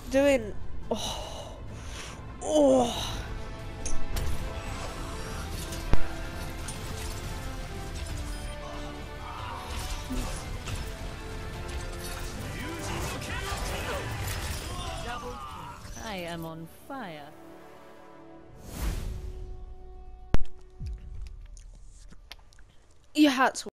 doing? Oh, oh. I am on fire. You had to